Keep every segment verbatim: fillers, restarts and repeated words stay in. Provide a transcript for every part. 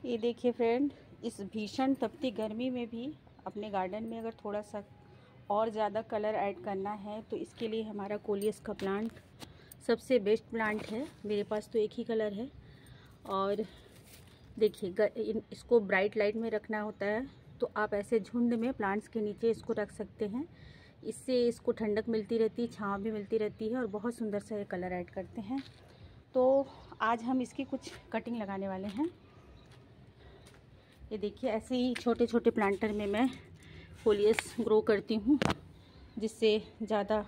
ये देखिए फ्रेंड, इस भीषण तपती गर्मी में भी अपने गार्डन में अगर थोड़ा सा और ज़्यादा कलर ऐड करना है तो इसके लिए हमारा कोलियस का प्लांट सबसे बेस्ट प्लांट है। मेरे पास तो एक ही कलर है। और देखिए, इसको ब्राइट लाइट में रखना होता है तो आप ऐसे झुंड में प्लांट्स के नीचे इसको रख सकते हैं। इससे इसको ठंडक मिलती रहती है, छाँव भी मिलती रहती है और बहुत सुंदर सा ये कलर ऐड करते हैं। तो आज हम इसकी कुछ कटिंग लगाने वाले हैं। ये देखिए, ऐसे ही छोटे छोटे प्लांटर में मैं कोलियस ग्रो करती हूँ, जिससे ज़्यादा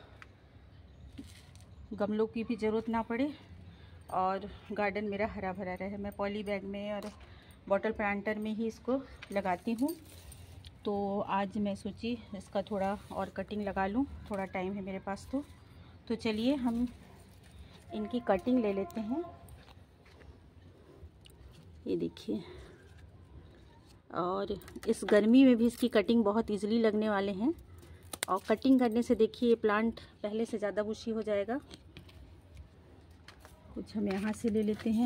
गमलों की भी ज़रूरत ना पड़े और गार्डन मेरा हरा भरा रहे। मैं पॉली बैग में और बॉटल प्लांटर में ही इसको लगाती हूँ। तो आज मैं सोची इसका थोड़ा और कटिंग लगा लूँ, थोड़ा टाइम है मेरे पास। तो तो चलिए हम इनकी कटिंग ले लेते हैं। ये देखिए, और इस गर्मी में भी इसकी कटिंग बहुत इजीली लगने वाले हैं। और कटिंग करने से देखिए ये प्लांट पहले से ज़्यादा बुशी हो जाएगा। कुछ हम यहाँ से ले लेते हैं।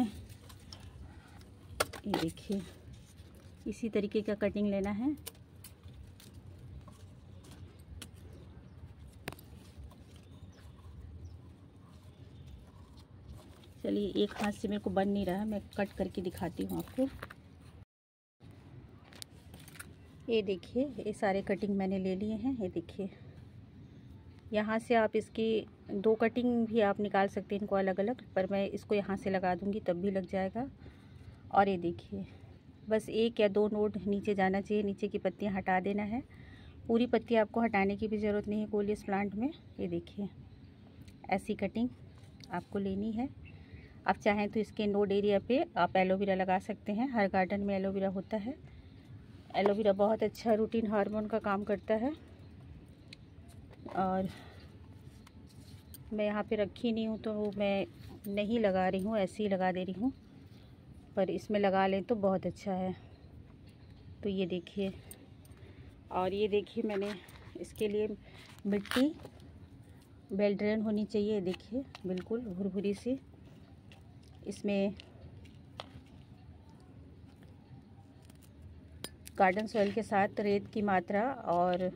ये देखिए, इसी तरीके का कटिंग लेना है। चलिए, एक हाथ से मेरे को बन नहीं रहा है, मैं कट करके दिखाती हूँ आपको। ये देखिए, ये सारे कटिंग मैंने ले लिए हैं। ये देखिए, यहाँ से आप इसकी दो कटिंग भी आप निकाल सकते हैं इनको अलग अलग, पर मैं इसको यहाँ से लगा दूँगी तब भी लग जाएगा। और ये देखिए, बस एक या दो नोड नीचे जाना चाहिए, नीचे की पत्तियाँ हटा देना है। पूरी पत्तियाँ आपको हटाने की भी ज़रूरत नहीं है कोलियस प्लांट में। ये देखिए, ऐसी कटिंग आपको लेनी है। आप चाहें तो इसके नोड एरिया पे आप एलोवेरा लगा सकते हैं। हर गार्डन में एलोवेरा होता है। एलोवेरा बहुत अच्छा रूटीन हार्मोन का काम करता है। और मैं यहाँ पे रखी नहीं हूँ तो मैं नहीं लगा रही हूँ, ऐसे ही लगा दे रही हूँ, पर इसमें लगा लें तो बहुत अच्छा है। तो ये देखिए, और ये देखिए, मैंने इसके लिए मिट्टी वेल ड्रेन होनी चाहिए। देखिए, बिल्कुल भुरभुरी सी। इसमें गार्डन सॉइल के साथ रेत की मात्रा और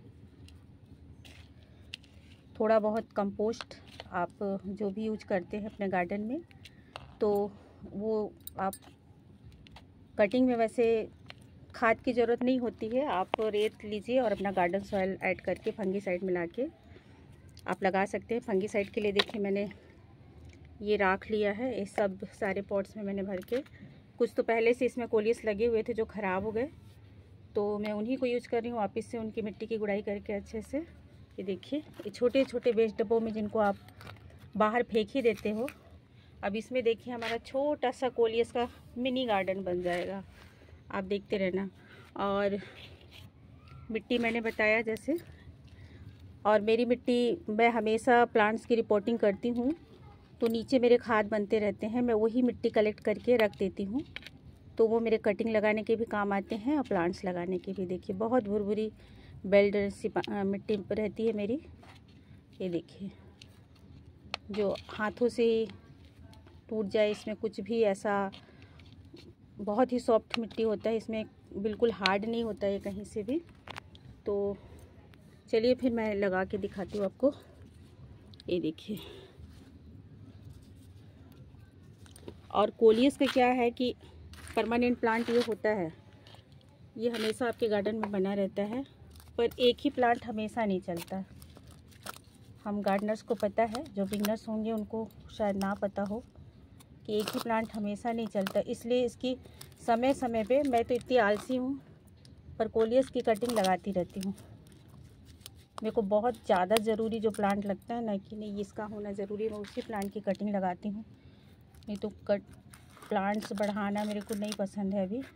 थोड़ा बहुत कंपोस्ट आप जो भी यूज करते हैं अपने गार्डन में, तो वो आप कटिंग में वैसे खाद की ज़रूरत नहीं होती है। आप रेत लीजिए और अपना गार्डन सॉइल ऐड करके फंगीसाइड मिला के आप लगा सकते हैं। फंगीसाइड के लिए देखिए, मैंने ये राख लिया है। ये सब सारे पॉट्स में मैंने भर के, कुछ तो पहले से इसमें कोलियस लगे हुए थे जो ख़राब हो गए, तो मैं उन्हीं को यूज कर रही हूँ। वापस से उनकी मिट्टी की गुड़ाई करके अच्छे से। ये देखिए, ये छोटे छोटे वेस्ट डब्बों में जिनको आप बाहर फेंक ही देते हो, अब इसमें देखिए हमारा छोटा सा कोलियस का मिनी गार्डन बन जाएगा। आप देखते रहना। और मिट्टी मैंने बताया जैसे, और मेरी मिट्टी, मैं हमेशा प्लांट्स की रिपोर्टिंग करती हूँ तो नीचे मेरे खाद बनते रहते हैं। मैं वही मिट्टी कलेक्ट करके रख देती हूँ, तो वो मेरे कटिंग लगाने के भी काम आते हैं और प्लांट्स लगाने के भी। देखिए, बहुत भुरभुरी बेल्डर सी मिट्टी रहती है मेरी। ये देखिए, जो हाथों से टूट जाए, इसमें कुछ भी ऐसा, बहुत ही सॉफ्ट मिट्टी होता है, इसमें बिल्कुल हार्ड नहीं होता है कहीं से भी। तो चलिए फिर मैं लगा के दिखाती हूँ आपको। ये देखिए, और कोलियस का क्या है कि परमानेंट प्लांट ये होता है, ये हमेशा आपके गार्डन में बना रहता है, पर एक ही प्लांट हमेशा नहीं चलता। हम गार्डनर्स को पता है, जो बिगनर्स होंगे उनको शायद ना पता हो कि एक ही प्लांट हमेशा नहीं चलता। इसलिए इसकी समय समय पे, मैं तो इतनी आलसी हूँ पर कोलियस की कटिंग लगाती रहती हूँ। मेरे को बहुत ज़्यादा ज़रूरी जो प्लांट लगता है ना कि नहीं इसका होना ज़रूरी है, मैं उसी प्लांट की कटिंग लगाती हूँ। नहीं तो कट प्लांट्स बढ़ाना मेरे को नहीं पसंद है अभी।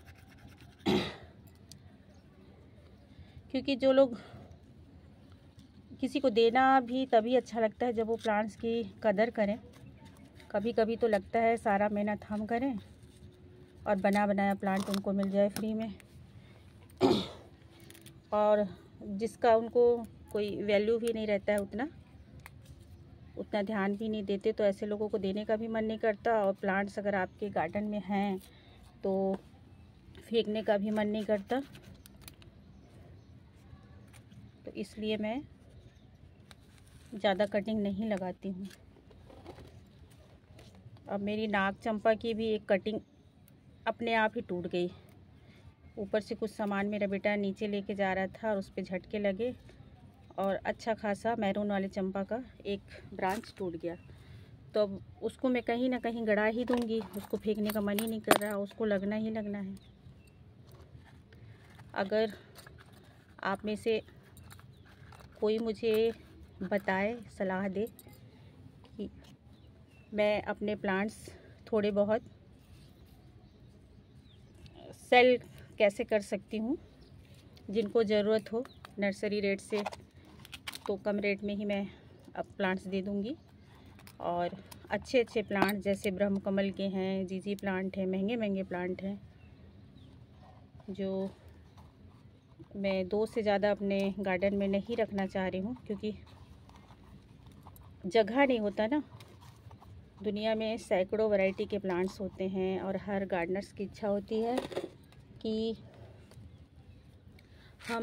क्योंकि जो लोग, किसी को देना भी तभी अच्छा लगता है जब वो प्लांट्स की कदर करें। कभी कभी तो लगता है सारा मेहनत हम करें और बना बनाया प्लांट उनको मिल जाए फ्री में, और जिसका उनको कोई वैल्यू भी नहीं रहता है, उतना उतना ध्यान भी नहीं देते, तो ऐसे लोगों को देने का भी मन नहीं करता। और प्लांट्स अगर आपके गार्डन में हैं तो फेंकने का भी मन नहीं करता, तो इसलिए मैं ज़्यादा कटिंग नहीं लगाती हूँ। अब मेरी नाग चंपा की भी एक कटिंग अपने आप ही टूट गई। ऊपर से कुछ सामान मेरा बेटा नीचे लेके जा रहा था और उस पर झटके लगे और अच्छा खासा मैरून वाले चंपा का एक ब्रांच टूट गया। तो अब उसको मैं कहीं ना कहीं गड़ा ही दूंगी, उसको फेंकने का मन ही नहीं कर रहा, उसको लगना ही लगना है। अगर आप में से कोई मुझे बताए, सलाह दे कि मैं अपने प्लांट्स थोड़े बहुत सेल कैसे कर सकती हूँ, जिनको ज़रूरत हो नर्सरी रेट से, तो कम रेट में ही मैं अब प्लांट्स दे दूँगी। और अच्छे अच्छे प्लांट जैसे ब्रह्म कमल के हैं, जीजी प्लांट हैं, महंगे महंगे प्लांट हैं, जो मैं दो से ज़्यादा अपने गार्डन में नहीं रखना चाह रही हूँ, क्योंकि जगह नहीं होता ना। दुनिया में सैकड़ों वैरायटी के प्लांट्स होते हैं और हर गार्डनर्स की इच्छा होती है कि हम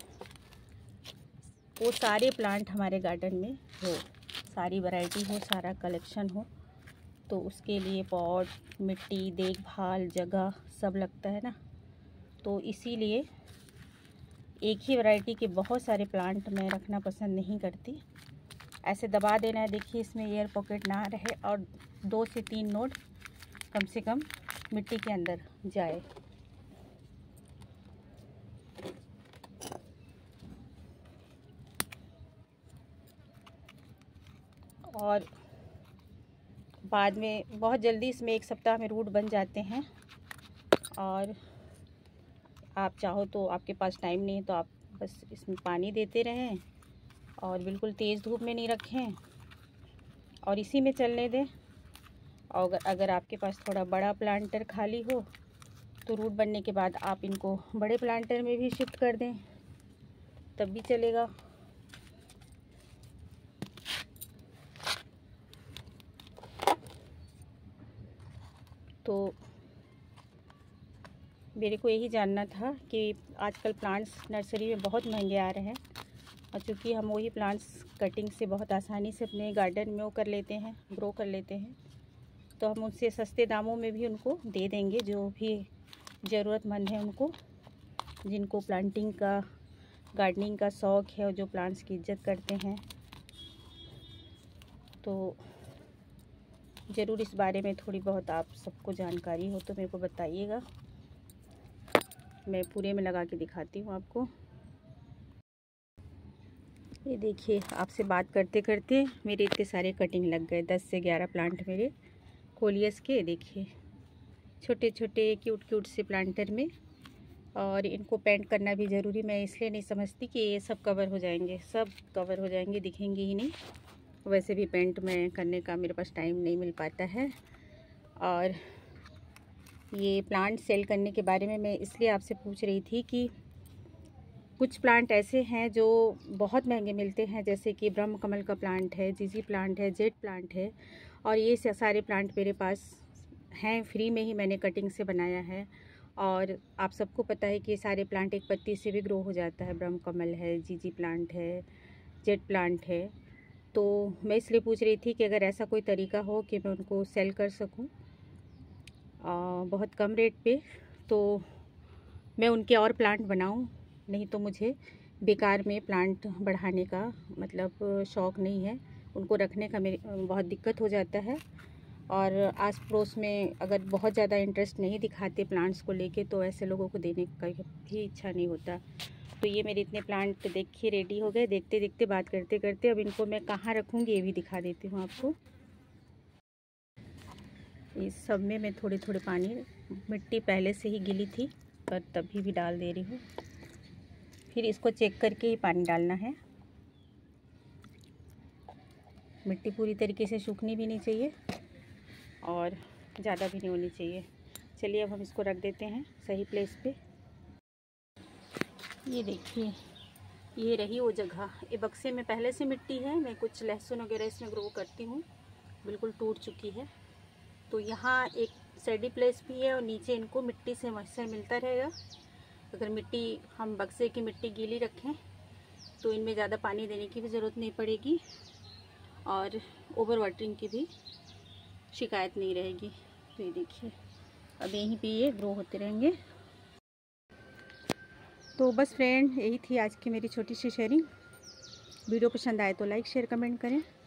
वो सारे प्लांट हमारे गार्डन में हो, सारी वैरायटी हो, सारा कलेक्शन हो। तो उसके लिए पॉट, मिट्टी, देखभाल, जगह सब लगता है ना। तो इसीलिए एक ही वैरायटी के बहुत सारे प्लांट मैं रखना पसंद नहीं करती। ऐसे दबा देना है, देखिए इसमें एयर पॉकेट ना रहे और दो से तीन नोड कम से कम मिट्टी के अंदर जाए। और बाद में बहुत जल्दी इसमें एक सप्ताह में रूट बन जाते हैं। और आप चाहो तो, आपके पास टाइम नहीं है तो आप बस इसमें पानी देते रहें और बिल्कुल तेज़ धूप में नहीं रखें और इसी में चलने दें। और अगर आपके पास थोड़ा बड़ा प्लांटर खाली हो तो रूट बनने के बाद आप इनको बड़े प्लांटर में भी शिफ्ट कर दें, तब भी चलेगा। तो मेरे को यही जानना था कि आजकल प्लांट्स नर्सरी में बहुत महंगे आ रहे हैं, और चूँकि हम वही प्लांट्स कटिंग से बहुत आसानी से अपने गार्डन में वो कर लेते हैं, ग्रो कर लेते हैं, तो हम उनसे सस्ते दामों में भी उनको दे देंगे, जो भी ज़रूरतमंद है उनको, जिनको प्लांटिंग का, गार्डनिंग का शौक़ है और जो प्लांट्स की इज्जत करते हैं। तो ज़रूर इस बारे में थोड़ी बहुत आप सबको जानकारी हो तो मेरे को बताइएगा, मैं पूरे में लगा के दिखाती हूँ आपको। ये देखिए, आपसे बात करते करते मेरे इतने सारे कटिंग लग गए, दस से ग्यारह प्लांट मेरे कोलियस के। देखिए छोटे छोटे क्यूट क्यूट से प्लांटर में, और इनको पेंट करना भी ज़रूरी मैं इसलिए नहीं समझती कि ये सब कवर हो जाएंगे, सब कवर हो जाएंगे, दिखेंगे ही नहीं। वैसे भी पेंट में करने का मेरे पास टाइम नहीं मिल पाता है। और ये प्लांट सेल करने के बारे में मैं इसलिए आपसे पूछ रही थी कि कुछ प्लांट ऐसे हैं जो बहुत महंगे मिलते हैं, जैसे कि ब्रह्म कमल का प्लांट है, जीजी प्लांट है, जेड प्लांट है, और ये सारे प्लांट मेरे पास हैं, फ्री में ही मैंने कटिंग से बनाया है। और आप सबको पता है कि ये सारे प्लांट एक पत्ती से भी ग्रो हो जाता है। ब्रह्म कमल है, जीजी प्लांट है, जेड प्लांट है। तो मैं इसलिए पूछ रही थी कि अगर ऐसा कोई तरीका हो कि मैं उनको सेल कर सकूं बहुत कम रेट पे, तो मैं उनके और प्लांट बनाऊं। नहीं तो मुझे बेकार में प्लांट बढ़ाने का मतलब शौक़ नहीं है, उनको रखने का मेरे बहुत दिक्कत हो जाता है। और आस पड़ोस में अगर बहुत ज़्यादा इंटरेस्ट नहीं दिखाते प्लांट्स को लेके, तो ऐसे लोगों को देने का भी इच्छा नहीं होता। तो ये मेरे इतने प्लांट देखिए रेडी हो गए। देखते देखते बात करते करते अब इनको मैं कहाँ रखूँगी ये भी दिखा देती हूँ आपको। इस सब में मैं थोड़े थोड़े पानी, मिट्टी पहले से ही गिली थी पर तभी भी डाल दे रही हूँ। फिर इसको चेक करके ही पानी डालना है। मिट्टी पूरी तरीके से सूखनी भी नहीं चाहिए और ज़्यादा भी नहीं होनी चाहिए। चलिए अब हम इसको रख देते हैं सही प्लेस पे। ये देखिए, ये रही वो जगह। ये बक्से में पहले से मिट्टी है, मैं कुछ लहसुन वगैरह इसमें ग्रो करती हूँ, बिल्कुल टूट चुकी है। तो यहाँ एक स्टडी प्लेस भी है और नीचे इनको मिट्टी से मॉइस्चर मिलता रहेगा। अगर मिट्टी हम बक्से की मिट्टी गीली रखें तो इनमें ज़्यादा पानी देने की भी ज़रूरत नहीं पड़ेगी और ओवर वाटरिंग की भी शिकायत नहीं रहेगी। तो ये देखिए अब यहीं पे ये ग्रो होते रहेंगे। तो बस फ्रेंड, यही थी आज की मेरी छोटी सी शेयरिंग। वीडियो पसंद आए तो लाइक शेयर कमेंट करें।